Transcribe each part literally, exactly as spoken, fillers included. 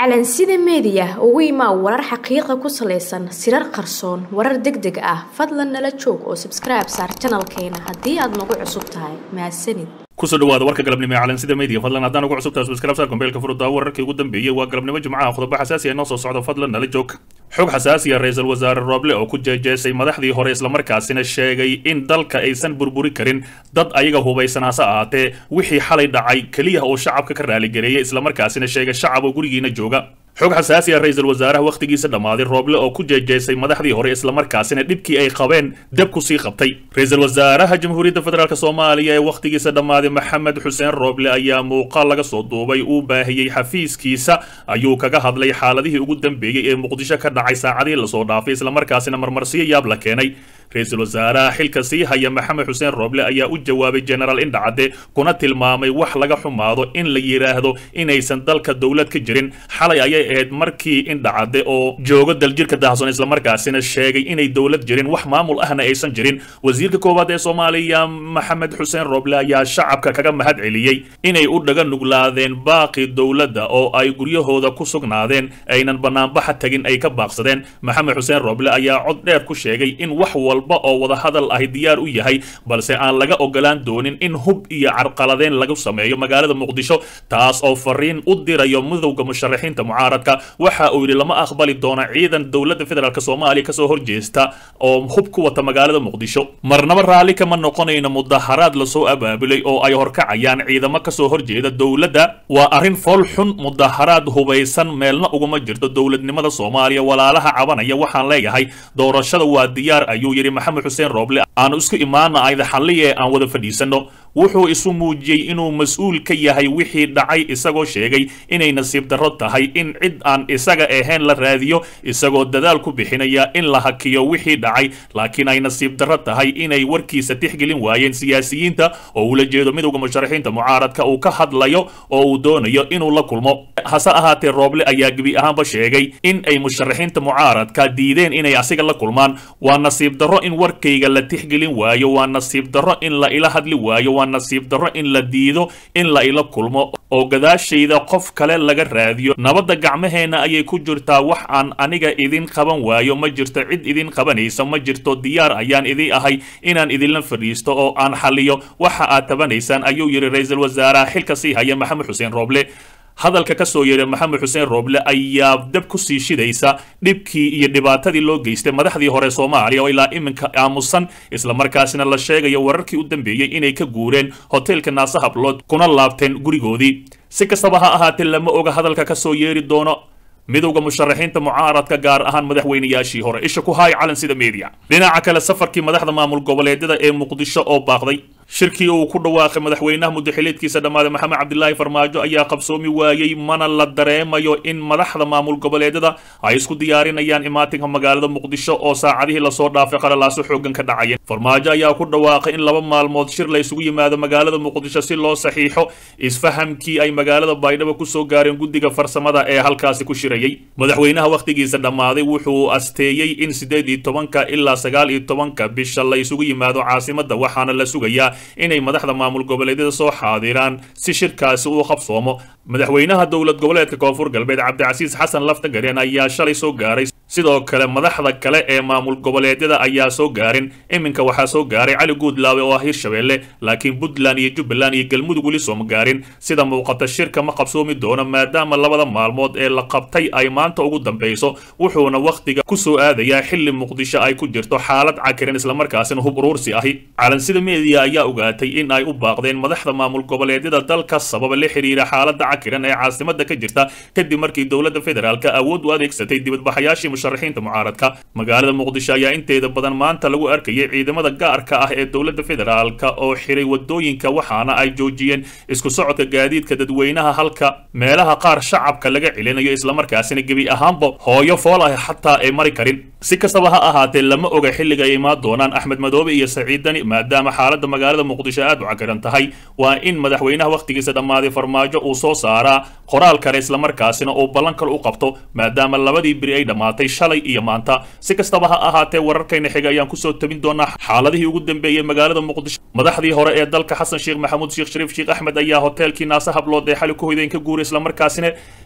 calansida media ugu imaa warar xaqiiqo ku saleysan sirar qarsoon warar degdeg ah fadlan nala joog oo subscribe saar channelkeena haddii aad nagu cusub tahay mahadsanid kusoo dhawaada warka galabnimo ee calansida media fadlan haddaan ugu cusub tahay subscribe saar kombeelka furudda wararkii ugu dambeeyay waa galabnimo jimcaha khudba xasaasi ah noo soo socdo fadlan nala joog xog xasaasi ah ra'iisul wasaare Roble oo ku jeejeesay madaxdii hore isla markaasina sheegay in dalka aysan burburi karin dad ayaga hubaysan hase ahaatee wixii xalay dhacay kaliya oo shacabka ka raali gareeyay isla markaasina sheegay shacab oo gurigiina jooga xog xasaasi ah ra'iisul wasaaraha waqtigiisa dhamaaday Roble oo ku jeejeesay madaxdii hore isla markaasina dhibkii ay qabeen dab ku sii qabtay ra'iisul wasaaraha jamhuuriyadda federaalka Soomaaliya ee waqtigiisa dhamaaday Maxamed Xuseen Roble ayaa muuqaal laga soo duubay uu baahiyay xafiiskiisa ayuu kaga hadlay xaaladihii ugu dambeeyay ee Muqdisho ka dhacay saacadii la soo dhaafay isla markaasina marmarsiyo yaab la keenay ra'iisul wasaaraha xilka sii haya Maxamed Xuseen Roble ayaa u jawaabay General Indhacade kuna tilmaamay wax laga xumaado in la yiraahdo inaysan dalka dawlad ka jirin xalay ayay ahayd markii Indhacade oo jooga daljirka daahson isla markaasina sheegay inay dawlad jirin wax maamul ahna aysan jirin wasiirka koowaad ee Soomaaliya Maxamed Xuseen Roble ayaa shacabka kaga mahad celiyay inay u dhaga nuglaadeen baaqi dawladda oo ay guryahooda ku sugnaadeen aynan banaanbaxa tagin ay ka baaqsadeen Maxamed Xuseen Roble ayaa cod dheer ku sheegay in wax walba oo wada hadal ah diyaar u yahay balse aan laga ogolaan doonin in hub iyo carqaladeen lagu sameeyo magaalada Muqdisho taas oo fariin u dirayo midowga musharaxiinta mucaaradka waxa uu yiri lama aqbali doono ciidan dawladda federaalka Soomaaliya ka soo horjeesta oo hub ku wata magaalada Muqdisho marnaba raali kama noqonayna mudaharaad la soo abaabulay oo ay horkacayaan ciidamo ka soo horjeeda dawladda waa arin fool xun mudaharaad hubaysan meelna uguma jirto dawladnimada Soomaaliya walaalaha cabanaya waxaan leeyahay doorashada waa diyaar ayuu yiri Maxamed Xuseen Roble aan isku imaana ayda xalliye aan wada fadhiisano wuxuu isu muujiyay inuu mas'uul ka yahay wixii dhacay isagoo sheegay inay nasiib darro tahay in cid aan isaga ahayn la raadiyo isagoo dadaal ku bixinaya in la hakiyo wixii dhacay laakiin ay nasiib darro tahay inay warkiisa tixgelin waayeen siyaasiyiinta oo ula jeedo midowga musharaxiinta mucaaradka uu ka hadlayo oo uu doonayo inuu la kulmo hase ahaatee Roble ayaa gabi ahaanba sheegay in ay musharaxiinta mucaaradka diideen inay asiga la kulmaan waa nasiib darro in warkayga la tixgelin waayo waa nasiib darro in la ila hadli waayo nasiib darro in la diido in la ila kulmo oo gadaashayda qof kale laga raadiyo nabadda gacmaheena ayay ku jirtaa wax aan aniga idin qaban waayo ma jirto cid idin qabanaysa ma jirto diyaar ayaan idin ahay inaan idinla fadhiisto oo aan xalliyo waxa aad tabanaysaan ayuu yiri ra'iisul wasaaraha xilka sii haya Maxamed Xuseen Roble hadalka ka soo yeeray Maxamed Xuseen Roble ayaa dab ku sii shidaysa dhibkii iyo dhibaatadii loo geystay madaxdii hore Soomaaliya oo ilaa iminka aamusan isla markaasina la sheegayo wararkii u dambeeyay inay ka guureen hotelka Naasa Hablood kuna laabteen gurigoodii si kastaba ha ahaatee lama oga hadalka ka soo yeeri doono midowga musharaxiinta mucaaradka gaar ahaan madaxweynayaashii hore isha ku hay calansida media dhinaca kale safarkii madaxda maamul goboleedyada ee Muqdisho oo baaqday shirkii uu ku dhawaaqay madaxweynaha muddaxileedkiisa dhamaaday Maxamed Cabdullaahi Farmaajo ayaa qabsoomi waayay mana la dareemayo in madaxda maamul goboleedyada ay isku diyaarinayaan imaatinka magaalada Muqdisho oo saacadihii la soo dhaafay qaralaas xoogan ka dhacay Farmaajo ayaa ku dhawaaqay in laba maalmood shir la isugu yimaado magaalada Muqdisho si loo saxiixo isfahamkii ay magaalada Baydhabo ku soo gaareen guddiga farsamada ee halkaasi ku shirayay madaxweynaha waqtigiisa dhamaaday wuxuu asteeyay in sideed iyo tobanka ilaa sagaal iyo tobanka bisha la isugu yimaado caasimadda waxaana la sugayaa inay madaxda maamul goboleedyada soo xaadiraan si shirkaasi uu qabsoomo madaxweynaha dawlad goboleedka Koonfur Galbeed Cabdicasiis Xasan Laftagareen ayaa shalay soo gaaray sidoo kale madaxda kale ee maamul goboleedyada ayaa soo gaarin iminka waxa soo gaaray Cali Guudlaawe oo Hirshabeelle laakiin Puntland iyo Jubbaland iyo Galmudug wali soo gaarin sida muuqata shirka ma qabsoomi doono maadaama labada maalmood ee la qabtay ay maanta ugu dambayso wuxuuna waqtiga ku soo aadayaa xilli Muqdisho ay ku jirto xaalad cakiran isla markaasina hub uruursi ahi calansida media ayaa ogaatay in ay u baaqdeen madaxda maamul goboleedyada dalka sabab la xiriira xaaladda cakiran ee caasimadda ka jirta kadib markii dawladda federaalka awood u adeegsatay dibadbaxayaashii musharaxiinta mucaaradka magaalada Muqdisho ayaa inteeda badan maanta lagu arkayay ciidamada gaarka ah ee dawladda federaalka oo xiray wadooyinka waxaana ay joojiyeen isku socodka gaadiidka dadweynaha halka meelaha qaar shacabka laga celinayo isla markaasina gabi ahaanba hooyo fool ah xataa ay mari karin si kastaba ha ahaatee lama oga xilliga ay imaan doonaan Axmed Madoobe iyo Saciid Dani maadaama xaaladda magaalada Muqdisho aad u cakiran tahay waa in madaxweynaha waqtigiisa dhamaaday Farmaajo uu soo saaraa qoraal kale isla markaasina uu ballan kale u qabto maadaama labadii biri ay dhamaatay shalay iyo maanta si kastaba ha ahaatee wararkayna xiga ayaan ku soo tabin doonaa xaaladihii ugu dambeeyay magaalada Muqdisho madaxdii hore ee dalka Xasan Sheekh Maxamuud Sheekh Shariif Sheekh Axmed ayaa hotelkii Naasa Hablood ee xalay ku hoydeen ka guuray isla markaasina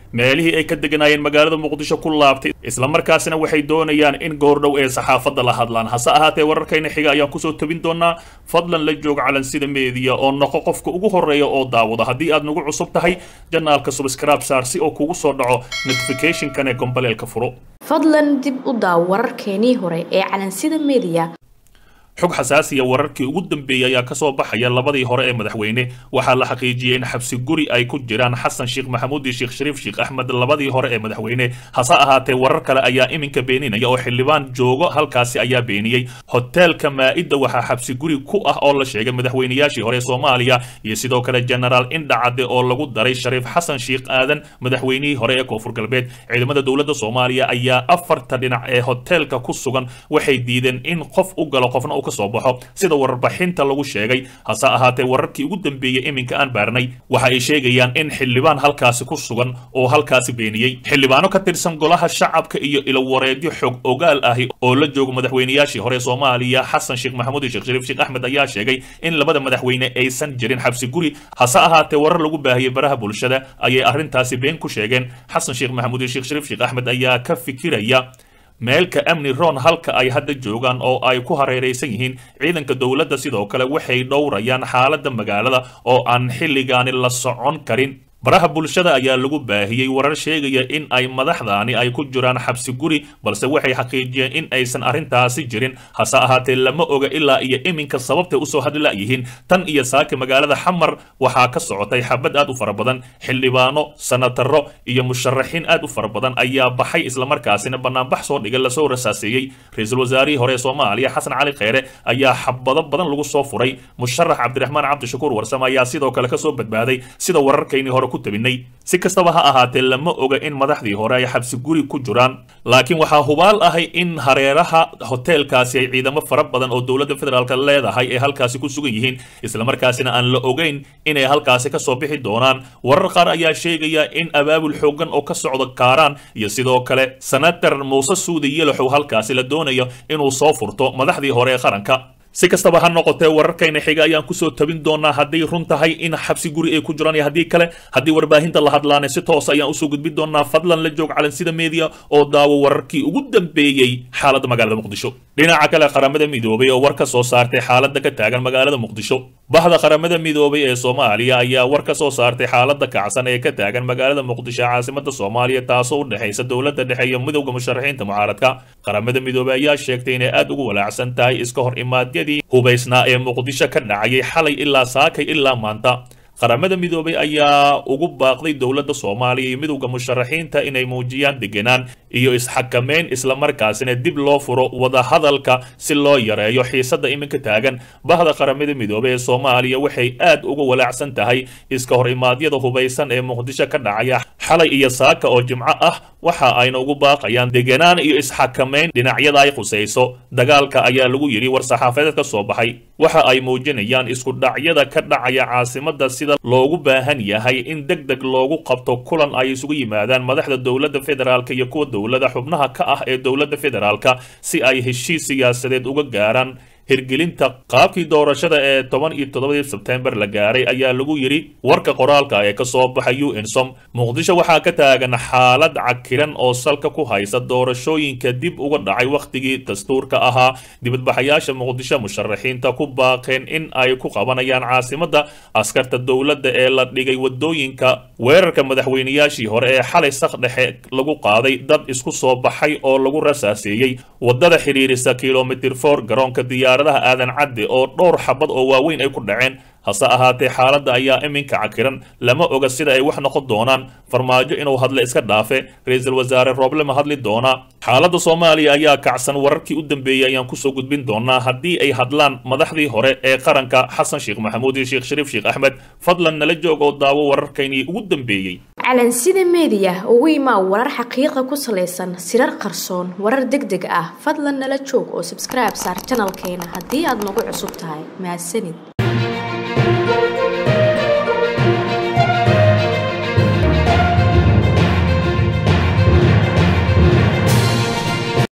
meelihii ay ka deganaayeen magaalada muqdisho ku laabtay isla markaasina waxay doonayaan in goordhow ee saxaafadda la hadlaan hase ahaatee wararkayna xiga ayaan kusoo tabin doonaa fadlan la joog calansida media oo noqo qofka ugu horeeya oo daawada haddii aad nagu cusub tahay janaalka subscribe saar si oo kugu soo dhaco notification-kan ee gomboleelka furo fadlan dib u daaw wararkeenii hore ee calansida media xog xasaasiya wararkii ugu dambeeyay ayaa ka soo baxaya labadii hore ee madaxweyne waxaa la xaqiijiyay in xabsi guri ay ku jiraan xasan sheekh maxamuud iyo sheekh shariif sheekh axmed labadii hore ee madaxweyne hase ahaatee warar kale ayaa iminka beeninaya oo xildhibaan joogo halkaasi ayaa beeniyey hoteelka Maa'ida waxaa xabsi guri ku ah oo la sheegay madaxweynayaashii hore Soomaaliya iyo sidoo kale General Indhacade oo lagu daray Shariif Xasan Sheekh Aadan madaxweynihii hore ee Koonfur Galbeed ciidamada dawladda Soomaaliya ayaa afarta dhinac ee hoteelka ku sugan waxay diideen in qof u galo qofna u soo baxo sida warbixinta lagu sheegay hase ahaatee wararkii ugu dambeeyay iminka aan baarnay waxa ay sheegayaan in xildhibaan halkaasi ku sugan oo halkaasi beeniyay xildhibaano ka tirsan golaha shacabka iyo ilo wareedyo xog ogaal ah oo la joogo madaxweynayaashii hore Soomaaliya Xasan Sheekh Maxamuud iyo Sheekh Shariif Sheekh Axmed ayaa sheegay in labada madaxweyne aysan jirin xabsi guri hase ahaatee warar lagu baahiyay baraha bulshada ayay arrintaasi been ku sheegeen Xasan Sheekh Maxamuud iyo Sheekh Shariif Sheekh Axmed ayaa ka fikiraya meelka amni roon halka ay hadda joogaan oo ay ku hareeraysan yihiin ciidanka dawladda sidoo kale waxay dhowrayaan xaaladda magaalada oo aan xilligaani la socon karin baraha bulshada ayaa lagu baahiyay warar sheegaya in ay madaxdaani ay ku jiraan xabsi guri balse waxay xaqiijiyeen in aysan arrintaasi jirin hase ahaatee lama oga ilaa iyo iminka sababtay usoo hadla yihiin tan iyo saaka magaalada xamar waxaa ka socotay xabad aad u fara badan xildhibaano sanataro iyo musharaxiin aad u fara badan ayaa baxay isla markaasina banaanbax soo dhigay lasoo rasaaseeyey ra-iisul wasaarihii hore Soomaaliya Xasan Cali Kheyre ayaa xabado badan lagu soo furay musharax Cabdiraxmaan Cabdishakuur Warsame ayaa sidoo kale ka soo badbaaday sida wararkayni hore ku tabinay si kastaba ha ahaatee lama oga in madaxdii hore ay xabsi guri ku jiraan laakiin waxaa hubaal ahay in hareeraha hoteelkaasi ay ciidamo fara badan oo dawladda federaalka leedahay ee halkaasi ku sugan yihiin isla markaasina aan la ogeyn inay halkaasi ka soo bixi doonaan warar qaar ayaa sheegaya in abaabul xoogan oo ka socdo Kaaraan iyo sidoo kale senator Muuse Suudi Yelaxow halkaasi la doonayo inuu soo furto madaxdii hore ee qaranka si kastaba ha noqotee wararkayna xiga ayaan kusoo tabin doonaa hadday run tahay in xabsi guri ay ku jiraan iyo haddii kale haddii warbaahinta la hadlaanay si toos ayaan usoo gudbin doonaa fadlan la joog calansida media oo daawo wararkii ugu dambeeyey xaaladda magaalada muqdisho dhinaca kale qaramada midoobay oo war ka soo saartay xaaladda ka taagan magaalada muqdisho bahda qaramada midoobay ee Soomaaliya ayaa war ka soo saartay xaaladda kacsan ee ka taagan magaalada muqdisho caasimadda Soomaaliya taasoo u dhaxaysa dawladda dhexe iyo midowga musharaxiinta mucaaradka qaramada midoobay ayaa sheegtay inay aad ugu walaacsan tahay iska hor imaadiyada hubaysnaa ee muqdisho ka dhacayay xalay ilaa saakay ilaa maanta qaramada midoobay ayaa ugu baaqday dawladda Soomaaliya iyo midowga musharaxiinta inay muujiyaan deganaan iyo isxakameyn isla markaasina dib loo furo wada hadalka si loo yareeyo xiisadda iminka taagan bahda qaramada midoobay ee Soomaaliya waxay aad uga walaacsan tahay iska hor imaadyada hubaysan ee muqdisho ka dhacaya xalay iyo saaka oo jimco ah waxa ayna ugu baaqayaan deganaan iyo isxakameyn dhinacyada ay qusayso dagaalka ayaa lagu yiri war saxaafadeed ka soo baxay waxa ay muujinayaan isku dhacyada ka dhacaya caasimadda sida loogu baahan yahay in degdeg loogu qabto kulan ay isugu yimaadaan madaxda dawladda federaalka iyo kuwa dawladda xubnaha ka ah ee dawladda federaalka si ay heshiis siyaasadeed uga gaaraan hirgelinta qaabkii doorashada ee toban iyo toddobadii Sebtembar la gaaray ayaa lagu yiri warka qoraalka ee ka soo baxay U N S O M muqdisho waxaa ka taagan xaalad cakiran oo salka ku haysa doorashooyinka dib uga dhacay waqtigii dastuurka ahaa dibadbaxayaasha muqdisho musharaxiinta ku baaqeen in ay ku qabanayaan caasimadda askarta dawladda ee la dhigay wadooyinka weerarka madaxweynayaashii hore ee xalay saq dhexe lagu qaaday dad isku soo baxay oo lagu rasaaseeyay wadada xiriirisa kilomitir four garoonka diyaar aadan cadde oo dhowr xabad oo waaweyn ay ku dhaceen hase ahaatee xaaladda ayaa iminka cakiran lama oga sida ay wax noqon doonaan farmaajo inuu hadle iska dhaafe ra-iisul wasaare Rooble ma hadli doona xaaladda Soomaaliya ayaa kacsan wararkii u dambeeyay ayaan kusoo gudbin doonaa haddii ay hadlaan madaxdii hore ee qaranka Xasan Sheekh Maxamuud iyo Sheekh Shariif Sheekh Axmed fadlan nala joog oo daawo wararkayni ugu dambeeyay calansida media ugu imaa warar xaqiiqa ku saleysan sirar qarsoon warar degdeg ah fadlan nala joog oo subscribe saar channelkeena haddii aad nagu cusub tahay mahadsanid.